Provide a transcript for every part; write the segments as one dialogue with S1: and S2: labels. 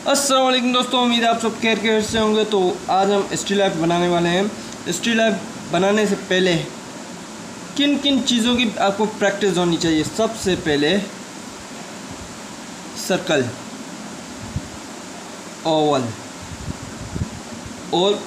S1: अस्सलाम वालेकुम दोस्तों, उम्मीद है आप सब खैर से होंगे। तो आज हम स्टिल लाइफ बनाने वाले हैं। स्टिल लाइफ बनाने से पहले किन किन चीज़ों की आपको प्रैक्टिस होनी चाहिए। सबसे पहले सर्कल, ओवल और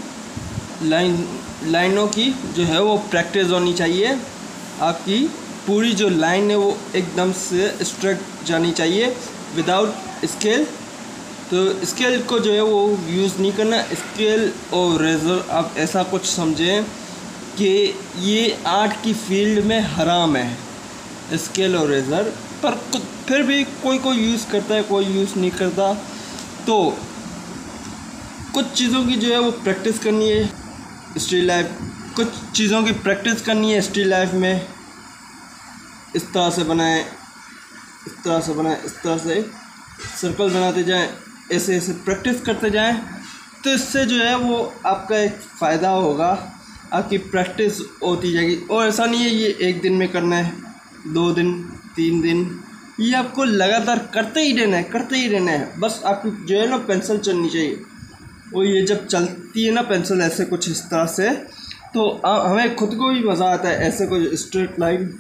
S1: लाइनों की जो है वो प्रैक्टिस होनी चाहिए। आपकी पूरी जो लाइन है वो एकदम से स्ट्रेट जानी चाहिए विदाउट स्केल। तो स्केल को जो है वो यूज़ नहीं करना। स्केल और रेज़र आप ऐसा कुछ समझें कि ये आर्ट की फील्ड में हराम है, स्केल और रेज़र। पर फिर भी कोई यूज़ करता है, कोई यूज़ नहीं करता। तो कुछ चीज़ों की जो है वो प्रैक्टिस करनी है स्टिल लाइफ, कुछ चीज़ों की प्रैक्टिस करनी है स्टिल लाइफ में। इस तरह से बनाएं, इस तरह से बनाएं, इस तरह से सर्कल बनाते जाएं, ऐसे ऐसे प्रैक्टिस करते जाएं। तो इससे जो है वो आपका एक फ़ायदा होगा, आपकी प्रैक्टिस होती जाएगी। और ऐसा नहीं है ये एक दिन में करना है, 2 दिन 3 दिन, ये आपको लगातार करते ही रहना है, करते ही रहना है। बस आपकी जो है ना पेंसिल चलनी चाहिए। और ये जब चलती है ना पेंसिल ऐसे कुछ इस तरह से, तो हमें खुद को भी मज़ा आता है। ऐसे कुछ स्ट्रेट लाइन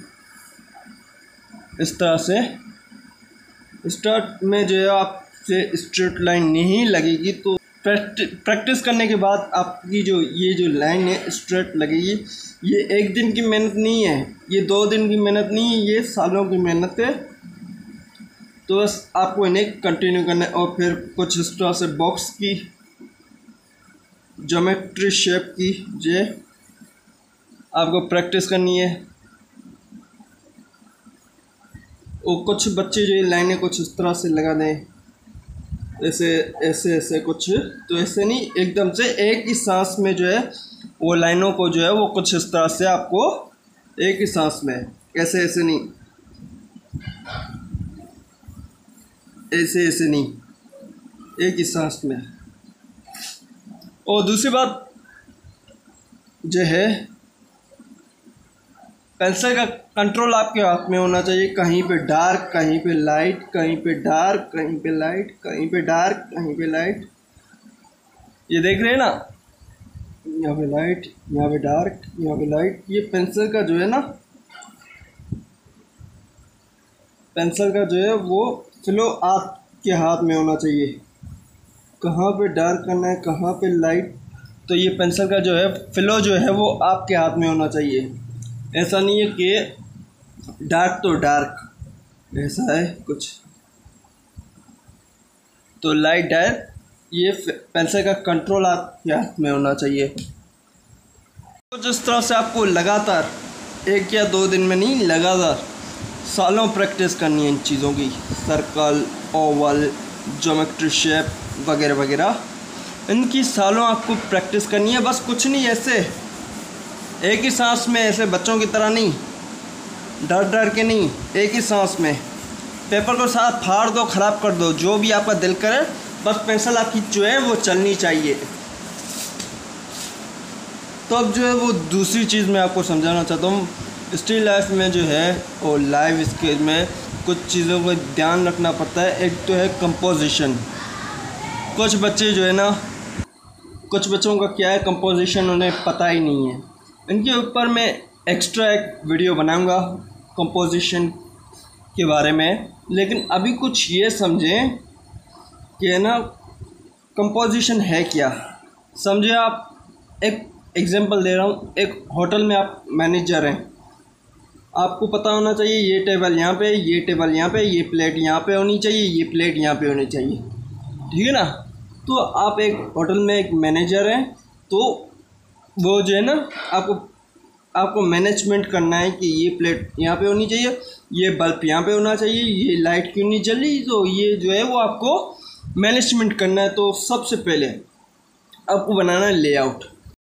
S1: इस तरह से स्टार्ट में जो है आपसे स्ट्रेट लाइन नहीं लगेगी। तो प्रैक्टिस करने के बाद आपकी जो ये जो लाइन है स्ट्रेट लगेगी। ये एक दिन की मेहनत नहीं है, ये 2 दिन की मेहनत नहीं है, ये सालों की मेहनत है। तो बस आपको इन्हें कंटिन्यू करना है। और फिर कुछ इस तरह से बॉक्स की ज्योमेट्री शेप की जो आपको प्रैक्टिस करनी है। और कुछ बच्चे जो ये लाइनें कुछ इस तरह से लगा दें, ऐसे ऐसे ऐसे कुछ, तो ऐसे नहीं, एकदम से एक ही सांस में जो है वो लाइनों को जो है वो कुछ इस तरह से आपको एक ही सांस में, ऐसे ऐसे नहीं, ऐसे ऐसे नहीं, एक ही सांस में। और दूसरी बात जो है पेंसिल का कंट्रोल आपके हाथ में होना चाहिए। कहीं पे डार्क, कहीं पे लाइट, कहीं पे डार्क, कहीं पे लाइट, कहीं पे डार्क, कहीं पे लाइट। ये देख रहे हैं ना, यहाँ पे लाइट, यहाँ पे डार्क, यहाँ पे लाइट। ये पेंसिल का जो है ना, पेंसिल का जो है वो फ्लो आपके हाथ में होना चाहिए। कहाँ पे डार्क करना है, कहाँ पे लाइट, तो ये पेंसिल का जो है फ्लो जो है वो आपके हाथ में होना चाहिए। ऐसा नहीं है कि डार्क तो डार्क, ऐसा है कुछ, तो लाइट डार्क, ये पेंसिल का कंट्रोल आपके हाथ में होना चाहिए। तो जिस तरह से आपको लगातार 1 या 2 दिन में नहीं, लगातार सालों प्रैक्टिस करनी है इन चीज़ों की। सर्कल, ओवल, ज्योमेट्री शेप वगैरह वगैरह, इनकी सालों आपको प्रैक्टिस करनी है। बस कुछ नहीं, ऐसे एक ही सांस में, ऐसे बच्चों की तरह नहीं, डर डर के नहीं, एक ही सांस में। पेपर को साथ फाड़ दो, ख़राब कर दो, जो भी आपका दिल करे, बस पेंसिल आपकी जो है वो चलनी चाहिए। तो अब जो है वो दूसरी चीज़ मैं आपको समझाना चाहता हूँ। स्टिल लाइफ में जो है और लाइव स्केल में कुछ चीज़ों को ध्यान रखना पड़ता है। एक तो है कंपोजिशन। कुछ बच्चे जो है ना, कुछ बच्चों का क्या है, कंपोजिशन उन्हें पता ही नहीं है। इनके ऊपर मैं एक्स्ट्रा एक वीडियो बनाऊंगा कंपोजिशन के बारे में। लेकिन अभी कुछ ये समझें कि है ना कंपोजिशन है क्या। समझे आप, एक एग्जांपल दे रहा हूँ। एक होटल में आप मैनेजर हैं, आपको पता होना चाहिए ये टेबल यहाँ पे, ये टेबल यहाँ पे, ये प्लेट यहाँ पे होनी चाहिए, ये प्लेट यहाँ पे होनी चाहिए, ठीक है ना। तो आप एक होटल में एक मैनेजर हैं, तो वो जो है ना आपको मैनेजमेंट करना है कि ये प्लेट यहाँ पे होनी चाहिए, ये बल्ब यहाँ पे होना चाहिए, ये लाइट क्यों नहीं जल रही। तो ये जो है वो आपको मैनेजमेंट करना है। तो सबसे पहले आपको बनाना है लेआउट।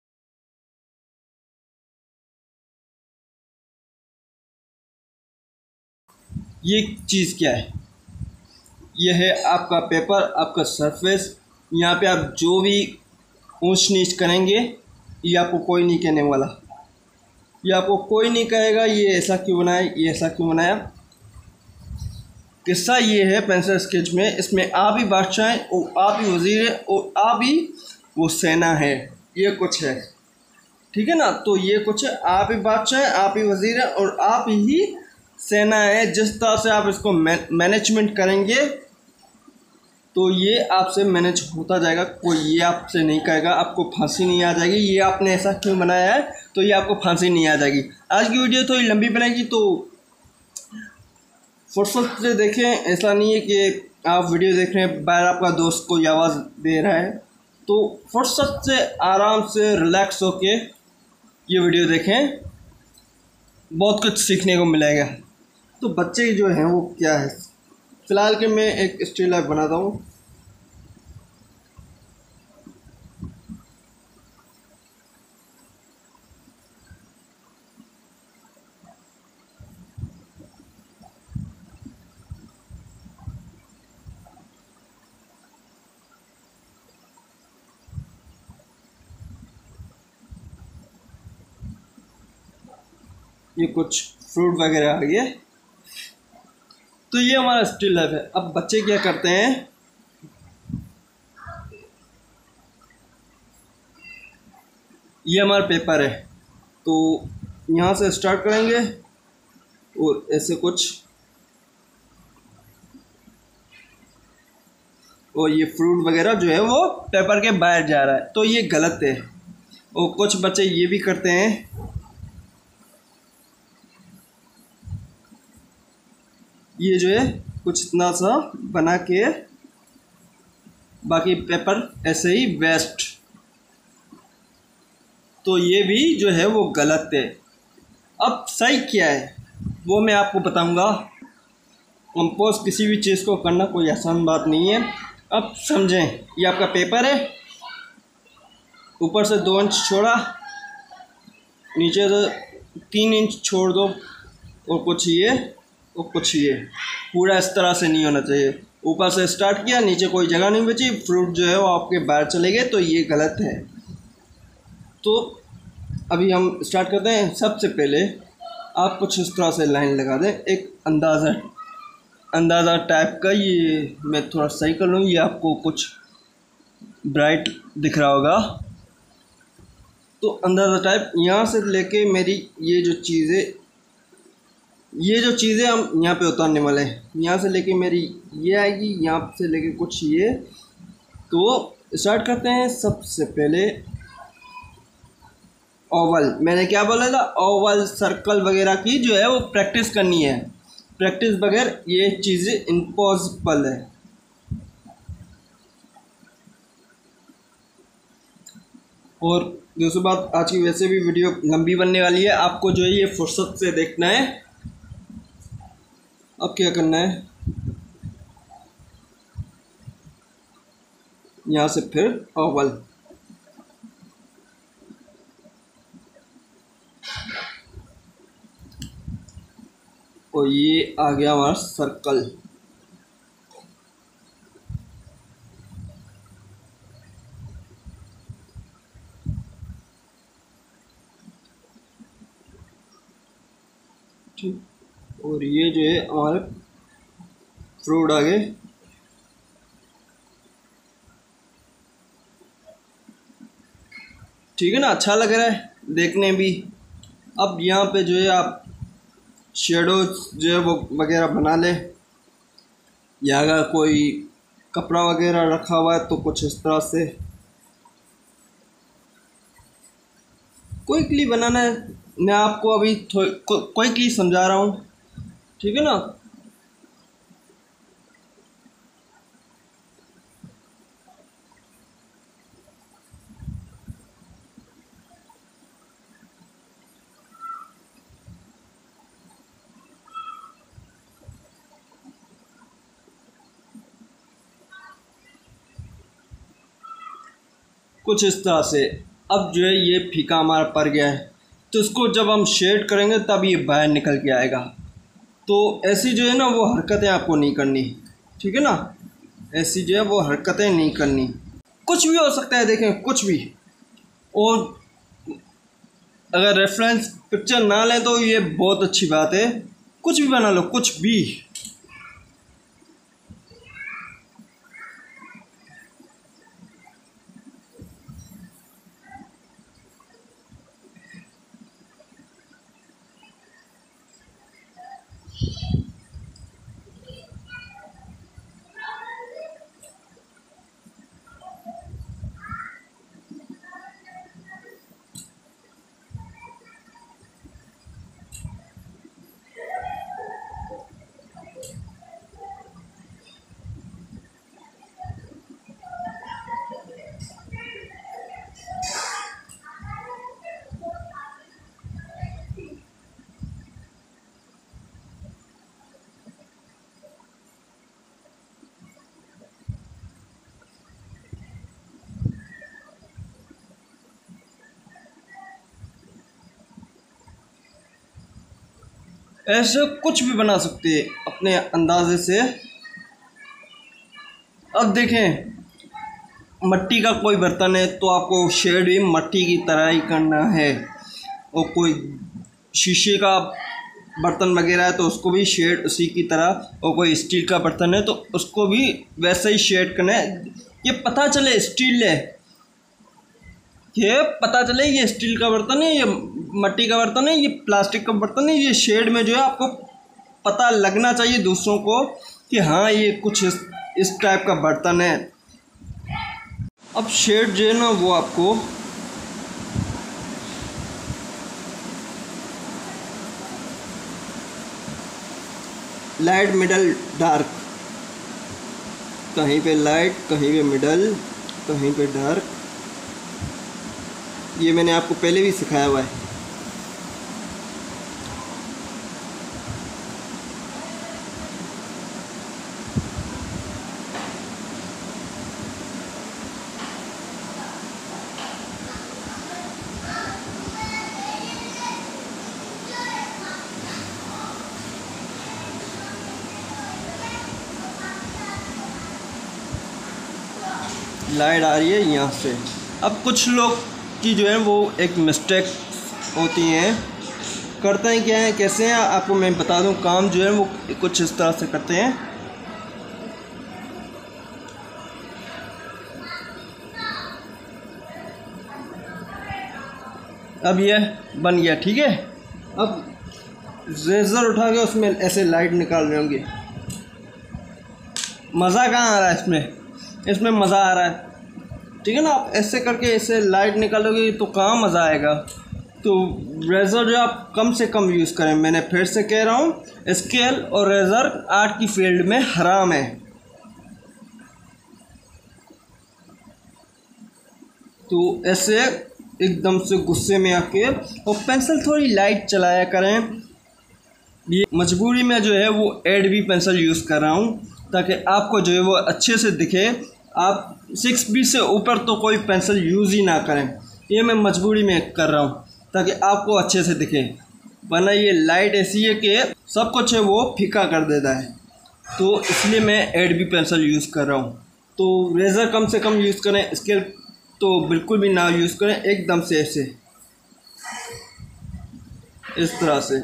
S1: ये चीज़ क्या है, ये है आपका पेपर, आपका सरफेस। यहाँ पे आप जो भी ऊंच नीच करेंगे ये आपको कोई नहीं कहने वाला, ये आपको कोई नहीं कहेगा ये ऐसा क्यों बनाया, ये ऐसा क्यों बनाया। किस्सा ये है पेंसिल स्केच में, इसमें आप ही बादशाह हैं और आप ही वज़ीर हैं और आप ही वो सेना है, ये कुछ है, ठीक है ना। तो ये कुछ है, आप ही बादशाह हैं, आप ही वज़ीर हैं और आप ही सेना है। जिस तरह से आप इसको मैनेजमेंट करेंगे तो ये आपसे मैनेज होता जाएगा, कोई ये आपसे नहीं कहेगा, आपको फांसी नहीं आ जाएगी, ये आपने ऐसा क्यों बनाया है तो ये आपको फांसी नहीं आ जाएगी। आज की वीडियो थोड़ी लंबी बनेगी तो फुर्सत से देखें, ऐसा नहीं है कि आप वीडियो देख रहे हैं बाहर आपका दोस्त कोई आवाज़ दे रहा है, तो फुर्सत से आराम से रिलैक्स होके ये वीडियो देखें, बहुत कुछ सीखने को मिलेगा। तो बच्चे जो हैं वो क्या है, फ़िलहाल के मैं एक स्टिल लाइफ बनाता हूँ। ये कुछ फ्रूट वगैरह आ गया, तो ये हमारा स्टिल लाइफ है। अब बच्चे क्या करते हैं, ये हमारा पेपर है, तो यहाँ से स्टार्ट करेंगे और ऐसे कुछ, और ये फ्रूट वगैरह जो है वो पेपर के बाहर जा रहा है, तो ये गलत है। और कुछ बच्चे ये भी करते हैं, ये जो है कुछ इतना सा बना के बाकी पेपर ऐसे ही वेस्ट, तो ये भी जो है वो गलत है। अब सही क्या है वो मैं आपको बताऊंगा। कंपोज किसी भी चीज़ को करना कोई आसान बात नहीं है। अब समझें, ये आपका पेपर है, ऊपर से 2 इंच छोड़ा, नीचे से 3 इंच छोड़ दो, और कुछ ये और कुछ ये, पूरा इस तरह से नहीं होना चाहिए। ऊपर से स्टार्ट किया, नीचे कोई जगह नहीं बची, फ्रूट जो है वो आपके बाहर चले गए, तो ये गलत है। तो अभी हम स्टार्ट करते हैं। सबसे पहले आप कुछ इस तरह से लाइन लगा दें, एक अंदाज़ा टाइप का। ये मैं थोड़ा सही कर लूँ, ये आपको कुछ ब्राइट दिख रहा होगा, तो अंदाज़ा टाइप यहाँ से लेके मेरी ये जो चीज़ें हम यहाँ पे उतारने वाले हैं, यहाँ से लेके मेरी ये आएगी, यहाँ से लेके कुछ ये। तो स्टार्ट करते हैं। सबसे पहले ओवल, मैंने क्या बोला था, ओवल सर्कल वगैरह की जो है वो प्रैक्टिस करनी है, प्रैक्टिस बगैर ये चीज़ें इम्पॉसिबल है। और दूसरी बात, आज की वैसे भी वीडियो लंबी बनने वाली है, आपको जो है ये फुर्सत से देखना है। अब क्या करना है, यहाँ से फिर ओवल, और ये आ गया हमारा सर्कल। ठीक, और ये जो है हमारे फ्रूट आ गए। ठीक है ना, अच्छा लग रहा है देखने भी। अब यहाँ पे जो है आप शेडोज जो है वो वगैरह बना ले, या अगर कोई कपड़ा वगैरह रखा हुआ है तो कुछ इस तरह से कोई क्लिप बनाना है। मैं आपको अभी कोई क्लिप समझा रहा हूँ, ठीक है ना। कुछ इस तरह से। अब जो है ये फीका हमारा पड़ गया है, तो इसको जब हम शेड करेंगे तब ये बाहर निकल के आएगा। तो ऐसी जो है ना वो हरकतें आपको नहीं करनी, ठीक है ना, ऐसी जो है वो हरकतें नहीं करनी। कुछ भी हो सकता है, देखें कुछ भी। और अगर रेफरेंस पिक्चर ना लें तो ये बहुत अच्छी बात है, कुछ भी बना लो, कुछ भी। ऐसे कुछ भी बना सकते हैं अपने अंदाजे से। अब देखें, मिट्टी का कोई बर्तन है तो आपको शेड भी मिट्टी की तरह ही करना है, और कोई शीशे का बर्तन वगैरह है तो उसको भी शेड उसी की तरह, और कोई स्टील का बर्तन है तो उसको भी वैसे ही शेड करना है। ये पता चले स्टील है, ये पता चले ये स्टील का बर्तन है, ये मिट्टी का बर्तन है, ये प्लास्टिक का बर्तन है, ये शेड में जो है आपको पता लगना चाहिए दूसरों को कि हाँ ये कुछ इस टाइप का बर्तन है। अब शेड जो है ना वो आपको लाइट, मिडल, डार्क, कहीं पे लाइट, कहीं पे मिडल, कहीं पे डार्क, ये मैंने आपको पहले भी सिखाया हुआ है। लाइट आ रही है यहाँ से। अब कुछ लोग की जो है वो एक मिस्टेक होती हैं, करते हैं क्या है, कैसे हैं आपको मैं बता दूं। काम जो है वो कुछ इस तरह से करते हैं। अब ये बन गया, ठीक है। अब रेज़र उठा के उसमें ऐसे लाइट निकाल रहे होंगे। मज़ा कहाँ आ रहा है इसमें, इसमें मज़ा आ रहा है, ठीक है ना। आप ऐसे करके ऐसे लाइट निकालोगे तो कहाँ मज़ा आएगा। तो रेज़र जो आप कम से कम यूज़ करें। मैंने फिर से कह रहा हूँ, स्केल और रेज़र आर्ट की फील्ड में हराम है। तो ऐसे एकदम से गुस्से में आके और पेंसिल थोड़ी लाइट चलाया करें। ये मजबूरी में जो है वो एडबी पेंसिल यूज़ कर रहा हूँ ताकि आपको जो है वो अच्छे से दिखे। आप 6B से ऊपर तो कोई पेंसिल यूज़ ही ना करें, ये मैं मजबूरी में कर रहा हूँ ताकि आपको अच्छे से दिखे। वरना ये लाइट ऐसी है कि सब कुछ है वो फीका कर देता है, तो इसलिए मैं एडबी पेंसिल यूज़ कर रहा हूँ। तो रेज़र कम से कम यूज़ करें, स्केल तो बिल्कुल भी ना यूज़ करें। एकदम से ऐसे इस तरह से,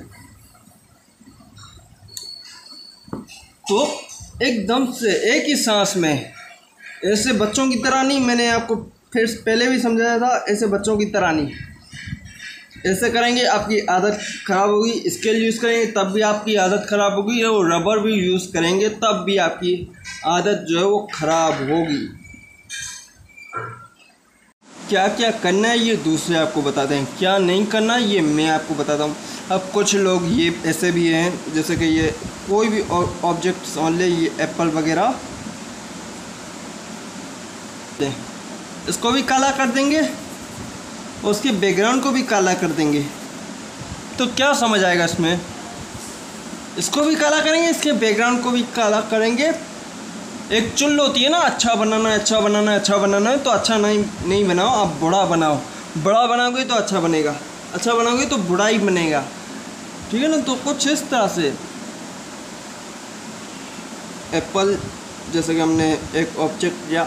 S1: तो एकदम से एक ही सांस में, ऐसे बच्चों की तरह नहीं। मैंने आपको फिर पहले भी समझाया था, ऐसे बच्चों की तरह नहीं। ऐसे करेंगे आपकी आदत ख़राब होगी। स्केल यूज़ करेंगे तब भी आपकी आदत ख़राब होगी, और रबर भी यूज़ करेंगे तब भी आपकी आदत जो है वो ख़राब होगी। क्या क्या करना है ये दूसरे आपको बताते हैं, क्या नहीं करना ये मैं आपको बताता हूँ। अब कुछ लोग ये ऐसे भी हैं, जैसे कि ये कोई भी ऑब्जेक्ट्स मान ले, ये एप्पल वगैरह, इसको भी काला कर देंगे और उसके बैकग्राउंड को भी काला कर देंगे। तो क्या समझ आएगा इसमें। इसको भी काला करेंगे, इसके बैकग्राउंड को भी काला करेंगे। एक चुल होती है ना, अच्छा बनाना है, अच्छा बनाना है, अच्छा बनाना है, तो अच्छा नहीं बनाओ, आप बुरा बनाओ। बड़ा बनाओगे तो अच्छा बनेगा, अच्छा बनाओगे तो बुरा ही बनेगा, ठीक है ना। तो कुछ इस तरह से एप्पल जैसे कि हमने एक ऑब्जेक्ट लिया,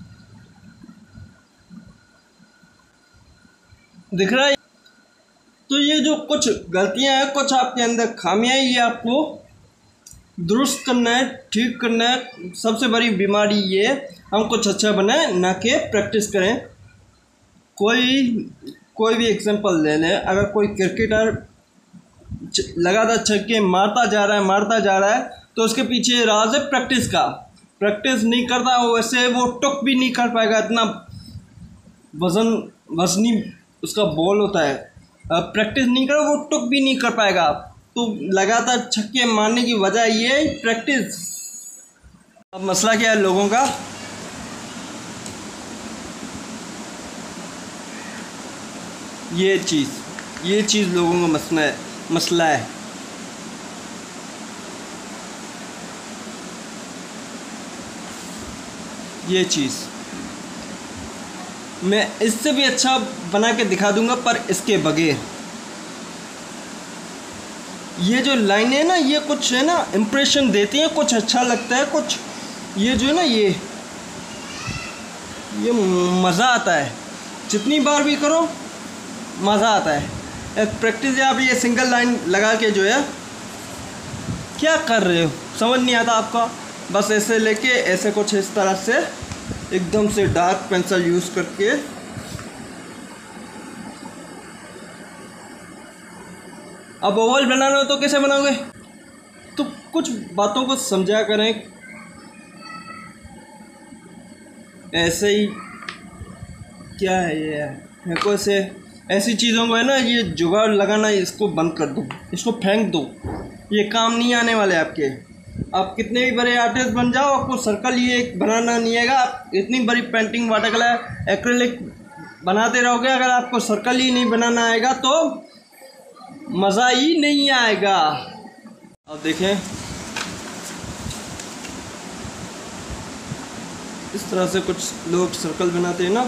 S1: दिख रहा है। तो ये जो कुछ गलतियां हैं, कुछ आपके अंदर खामियां हैं, ये आपको दुरुस्त करना है, ठीक करना है। सबसे बड़ी बीमारी ये हम कुछ अच्छा बनाएं, ना कि प्रैक्टिस करें। कोई भी एग्जांपल ले लें, अगर कोई क्रिकेटर लगातार छक्के मारता जा रहा है तो उसके पीछे राज है प्रैक्टिस का। प्रैक्टिस नहीं करता वैसे वो टुक भी नहीं कर पाएगा, इतना वजनी उसका बॉल होता है। प्रैक्टिस नहीं करे वो टुक भी नहीं कर पाएगा। तो लगातार छक्के मारने की वजह ये है प्रैक्टिस। अब मसला क्या है लोगों का, ये चीज़ लोगों का मसला है। ये चीज़ मैं इससे भी अच्छा बना के दिखा दूंगा, पर इसके बगैर ये जो लाइनें है ना, ये कुछ है ना इम्प्रेशन देती हैं, कुछ अच्छा लगता है, कुछ ये जो है ना ये मज़ा आता है। जितनी बार भी करो मज़ा आता है। एक प्रैक्टिस है, आप ये सिंगल लाइन लगा के जो है क्या कर रहे हो समझ नहीं आता आपका। बस ऐसे लेके ऐसे कुछ इस तरह से एकदम से डार्क पेंसिल यूज़ करके अब ओवल बनाना हो तो कैसे बनाओगे? तो कुछ बातों को समझा करें। ऐसे ही क्या है ये है को ऐसी चीज़ों को है ना, ये जुगाड़ लगाना इसको बंद कर दो, इसको फेंक दो। ये काम नहीं आने वाले आपके। आप कितने भी बड़े आर्टिस्ट बन जाओ, आपको सर्कल ये बनाना नहीं आएगा। आप इतनी बड़ी पेंटिंग, वाटर कलर, एक्रेलिक बनाते रहोगे, अगर आपको सर्कल ही नहीं बनाना आएगा तो मज़ा ही नहीं आएगा। अब देखें इस तरह से कुछ लोग सर्कल बनाते हैं ना।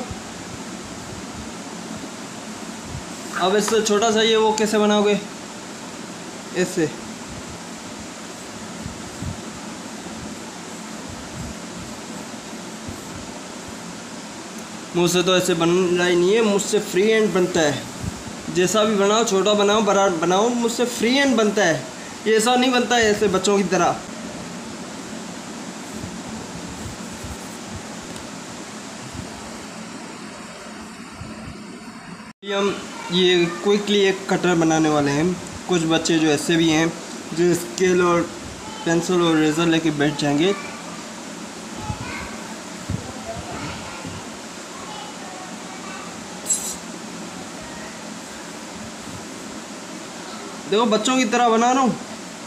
S1: अब इससे छोटा सा ये वो कैसे बनाओगे? ऐसे मुझसे तो ऐसे बन रहा ही नहीं है, मुझसे फ्री हैंड बनता है। जैसा भी बनाओ, छोटा बनाओ, बड़ा बनाओ, मुझसे फ्री हैंड बनता है। ये ऐसा नहीं बनता है ऐसे बच्चों की तरह। हम ये क्विकली एक कटर बनाने वाले हैं। कुछ बच्चे जो ऐसे भी हैं जो स्केल और पेंसिल और रेज़र लेके बैठ जाएंगे। देखो बच्चों की तरह बना रहा हूँ।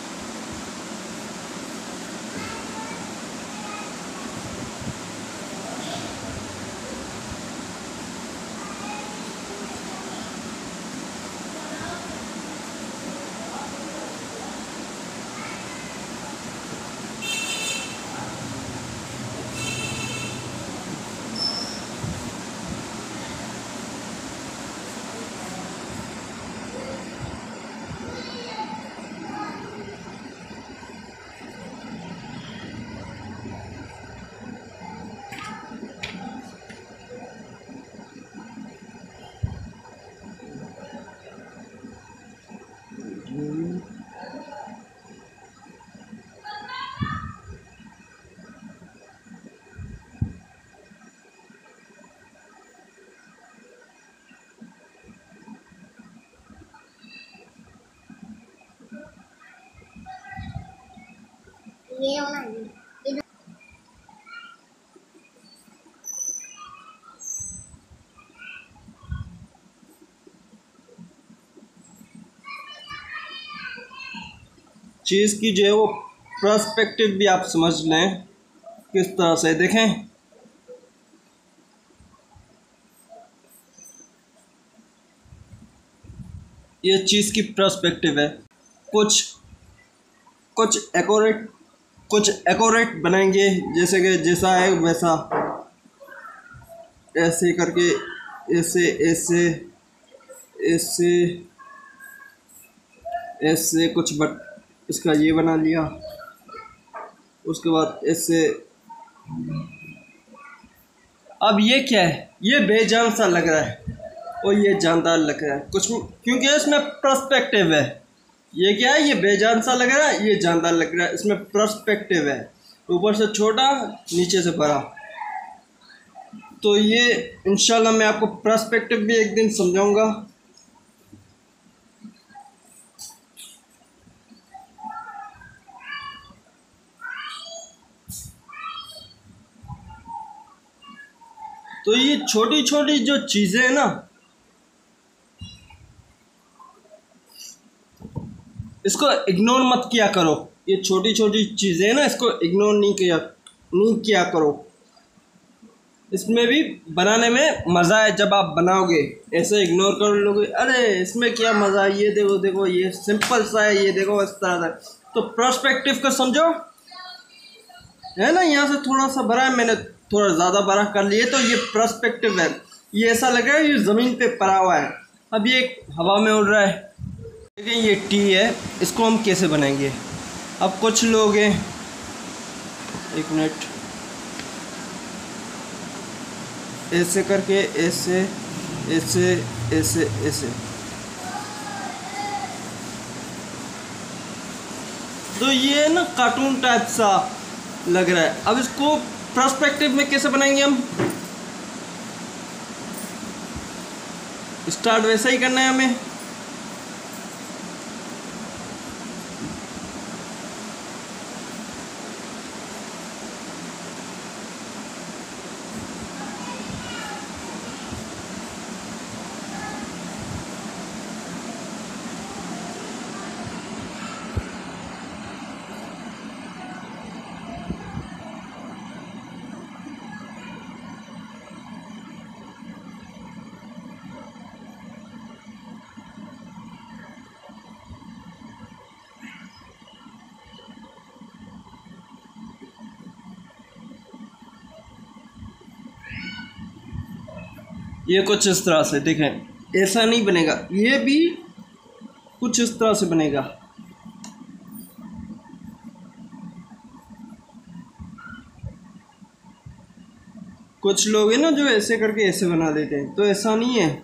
S2: ये होना है।
S1: चीज़ की जो है वो पर्सपेक्टिव भी आप समझ लें किस तरह से। देखें ये चीज़ की पर्सपेक्टिव है। कुछ एक्यूरेट बनाएंगे, जैसे कि जैसा है वैसा, ऐसे करके ऐसे ऐसे ऐसे ऐसे कुछ बट इसका ये बना लिया। उसके बाद ऐसे। अब ये क्या है? ये बेजान सा लग रहा है और ये जानदार लग रहा है कुछ, क्योंकि इसमें पर्सपेक्टिव है। ये क्या है, ये बेजान सा लग रहा है, ये जानदार लग रहा है, इसमें पर्सपेक्टिव है। ऊपर से छोटा, नीचे से बड़ा। तो ये इंशाल्लाह मैं आपको पर्सपेक्टिव भी एक दिन समझाऊंगा। तो ये छोटी छोटी जो चीज़ें हैं ना, इसको इग्नोर मत किया करो। ये छोटी छोटी चीज़ें हैं ना, इसको इग्नोर नहीं किया करो। इसमें भी बनाने में मज़ा है जब आप बनाओगे। ऐसे इग्नोर कर लोगे, अरे इसमें क्या मज़ा है, ये देखो देखो ये सिंपल सा है, ये देखो इस तरह से। तो पर्सपेक्टिव को समझो, है ना। यहाँ से थोड़ा सा बड़ा है, मैंने थोड़ा ज़्यादा बड़ा कर लिए, तो ये पर्सपेक्टिव है। ये ऐसा लग रहा है ये ज़मीन पे पड़ा हुआ है, अब ये हवा में उड़ रहा है। देखिए ये टी है, इसको हम कैसे बनाएंगे। अब कुछ लोग हैं, एक मिनट, ऐसे करके, ऐसे ऐसे ऐसे ऐसे, तो ये ना कार्टून टाइप सा लग रहा है। अब इसको पर्सपेक्टिव में कैसे बनाएंगे हम। स्टार्ट वैसा ही करना है हमें। ये कुछ इस तरह से, देखें ऐसा नहीं बनेगा, ये भी कुछ इस तरह से बनेगा। कुछ लोग हैं ना जो ऐसे करके ऐसे बना देते हैं, तो ऐसा नहीं है।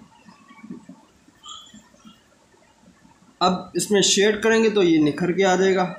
S1: अब इसमें शेड करेंगे तो ये निखर के आ जाएगा।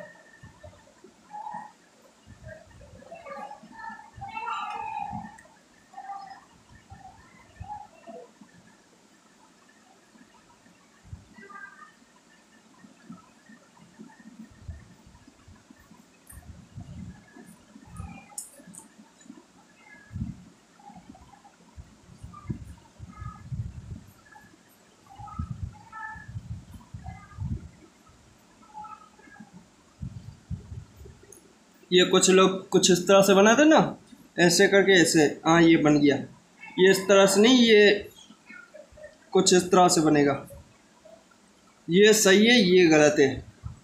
S1: ये कुछ लोग कुछ इस तरह से बनाते ना, ऐसे करके ऐसे, हाँ ये बन गया। ये इस तरह से नहीं, ये कुछ इस तरह से बनेगा। ये सही है, ये गलत है।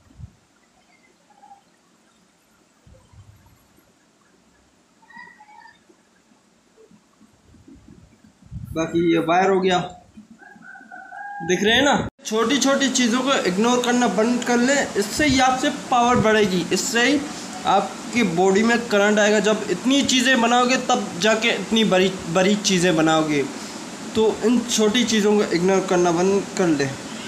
S1: बाकी ये वायर हो गया, दिख रहे हैं ना। छोटी छोटी चीज़ों को इग्नोर करना बंद कर ले, इससे ही आपसे पावर बढ़ेगी, इससे ही आपकी बॉडी में करंट आएगा। जब इतनी चीज़ें बनाओगे तब जाके इतनी बड़ी बड़ी चीज़ें बनाओगे। तो इन छोटी चीज़ों को इग्नोर करना बंद कर ले।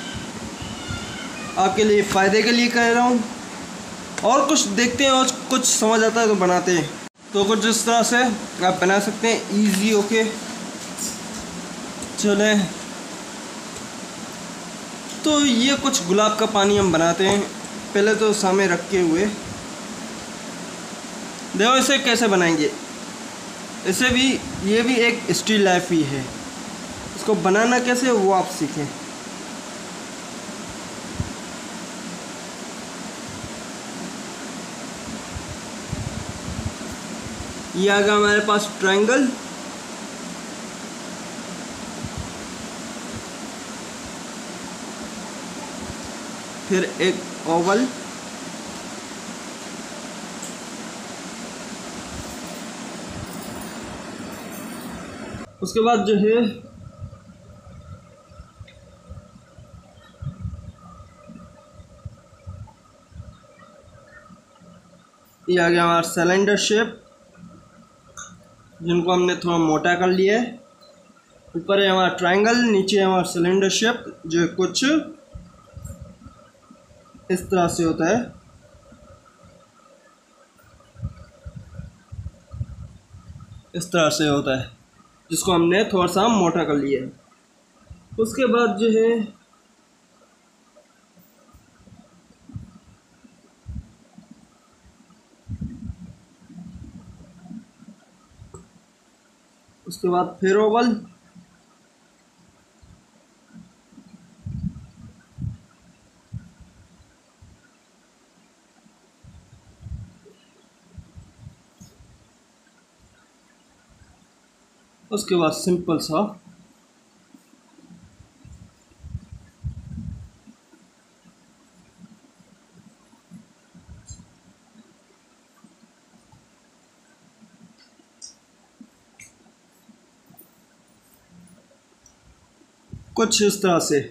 S1: आपके लिए फ़ायदे के लिए कह रहा हूँ। और कुछ देखते हैं और कुछ समझ आता है तो बनाते हैं। तो कुछ इस तरह से आप बना सकते हैं ईजी। ओके चलें, तो ये कुछ गुलाब का पानी हम बनाते हैं। पहले तो सामने रखे हुए, देखो इसे कैसे बनाएंगे। इसे भी, ये भी एक स्टिल लाइफ ही है। इसको बनाना कैसे वो आप सीखें। ये आ गया हमारे पास ट्रायंगल। फिर एक ओवल, उसके बाद जो है ये आ गया हमारा सिलेंडर शेप, जिनको हमने थोड़ा मोटा कर लिया है। ऊपर है हमारा ट्रायंगल, नीचे है हमारा सिलेंडर शेप जो कुछ इस तरह से होता है। इस तरह से होता है, जिसको हमने थोड़ा सा मोटा कर लिया है। उसके बाद जो है उसके बाद फिर ओवल, उसके बाद सिंपल सा कुछ इस तरह से।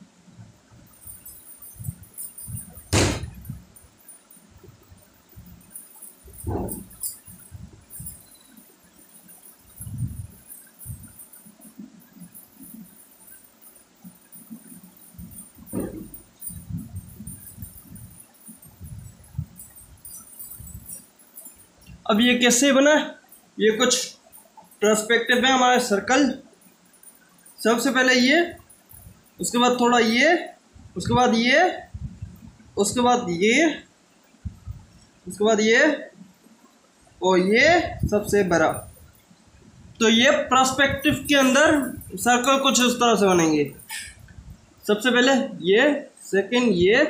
S1: अब ये कैसे बना? ये कुछ पर्सपेक्टिव है हमारे सर्कल। सबसे पहले ये, उसके बाद थोड़ा ये, उसके बाद ये, उसके बाद ये, उसके बाद ये, और ये सबसे बड़ा। तो ये पर्सपेक्टिव के अंदर सर्कल कुछ इस तरह से बनेंगे। सबसे पहले ये, सेकंड ये,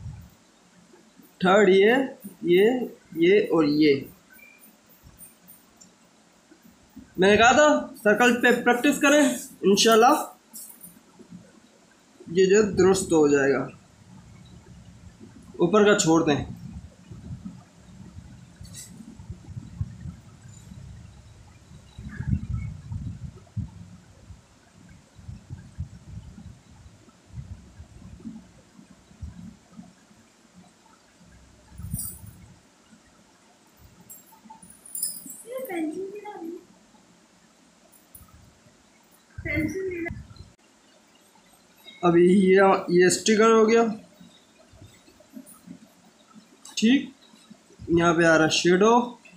S1: थर्ड ये और ये। मैंने कहा था सर्कल पे प्रैक्टिस करें, इंशाल्लाह ये जो दुरुस्त हो जाएगा। ऊपर का छोड़ दें। अभी ये स्टिकर हो गया, ठीक। यहाँ पे आ रहा शेडो,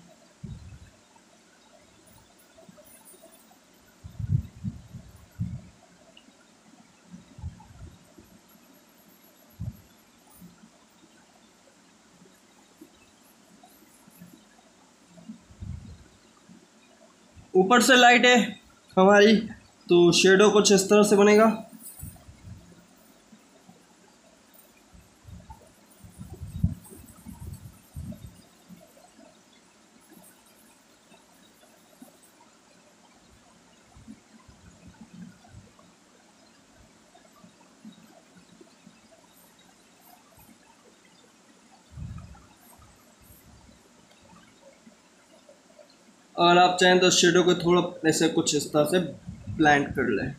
S1: ऊपर से लाइट है हमारी, तो शेडो कुछ इस तरह से बनेगा। और आप चाहें तो शेडो को थोड़ा ऐसे कुछ इस तरह से ब्लेंड कर लें।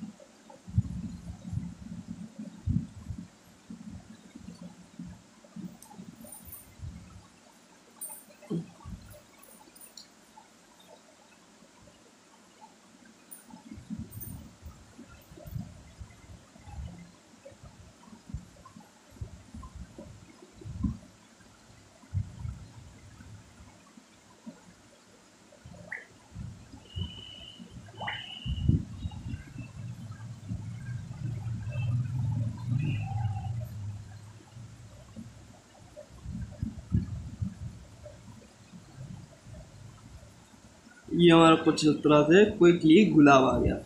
S1: ये हमारा कुछ इस तरह से क्विकली गुलाब आ गया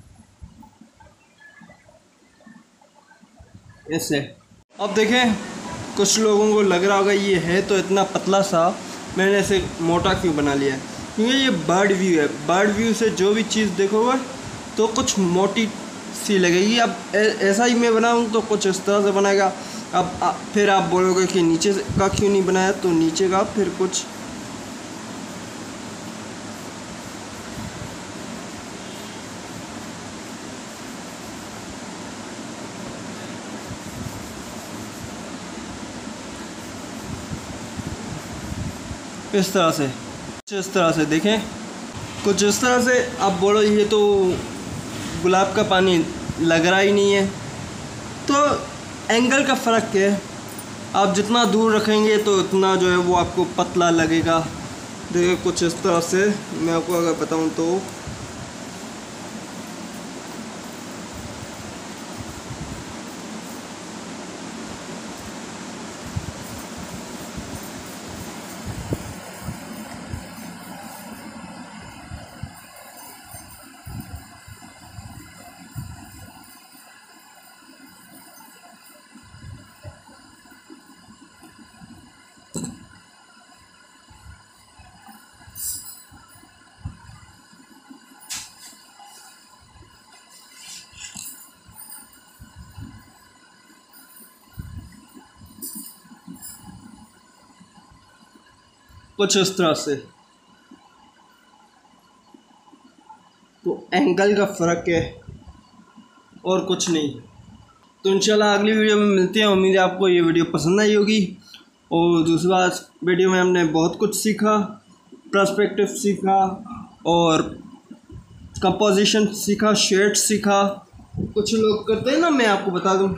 S1: ऐसे। अब देखें, कुछ लोगों को लग रहा होगा ये है तो इतना पतला सा, मैंने इसे मोटा क्यों बना लिया? क्योंकि ये बर्ड व्यू है। बर्ड व्यू से जो भी चीज़ देखोगे तो कुछ मोटी सी लगेगी। अब ऐसा ही मैं बनाऊँ तो कुछ इस तरह से बनाएगा। अब फिर आप बोलोगे कि नीचे का क्यों नहीं बनाया, तो नीचे का फिर कुछ इस तरह से, कुछ इस तरह से। देखें, कुछ इस तरह से। आप बोलो ये तो गुलाब का पानी लग रहा ही नहीं है। तो एंगल का फ़र्क है, आप जितना दूर रखेंगे तो उतना जो है वो आपको पतला लगेगा। देखिए कुछ इस तरह से मैं आपको अगर बताऊं तो कुछ इस तरह से। तो एंगल का फ़र्क है और कुछ नहीं। तो इंशाल्लाह अगली वीडियो में मिलते हैं। उम्मीद है आपको ये वीडियो पसंद आई होगी। और दूसरी बात, वीडियो में हमने बहुत कुछ सीखा, पर्सपेक्टिव सीखा और कंपोजिशन सीखा, शेड सीखा। कुछ लोग करते हैं ना, मैं आपको बता दूं,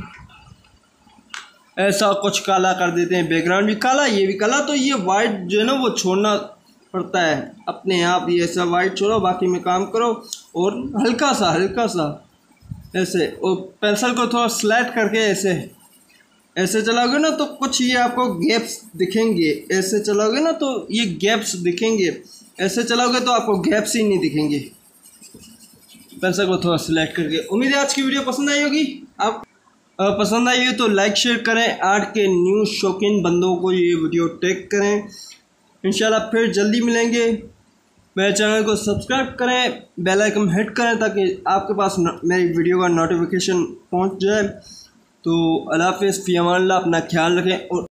S1: ऐसा कुछ काला कर देते हैं, बैकग्राउंड भी काला, ये भी काला। तो ये वाइट जो है ना वो छोड़ना पड़ता है अपने आप। ये ऐसा वाइट छोड़ो, बाकी में काम करो। और हल्का सा ऐसे, और पेंसिल को थोड़ा स्लैट करके ऐसे चलाओगे ना तो कुछ ये आपको गैप्स दिखेंगे। ऐसे चलाओगे ना तो ये गैप्स दिखेंगे, ऐसे चलाओगे तो आपको गैप्स ही नहीं दिखेंगे। पेंसिल को थोड़ा सिलेक्ट करके। उम्मीद है आज की वीडियो पसंद आई होगी। आप पसंद आई हो तो लाइक शेयर करें। आर्ट के न्यू शौकीन बंदों को ये वीडियो टैग करें। इंशाल्लाह फिर जल्दी मिलेंगे। मेरे चैनल को सब्सक्राइब करें, बेल आइकन हिट करें ताकि आपके पास मेरी वीडियो का नोटिफिकेशन पहुंच जाए। तो अल्लाह हाफ़िज़, फ़ी अमान अल्लाह, अपना ख्याल रखें। और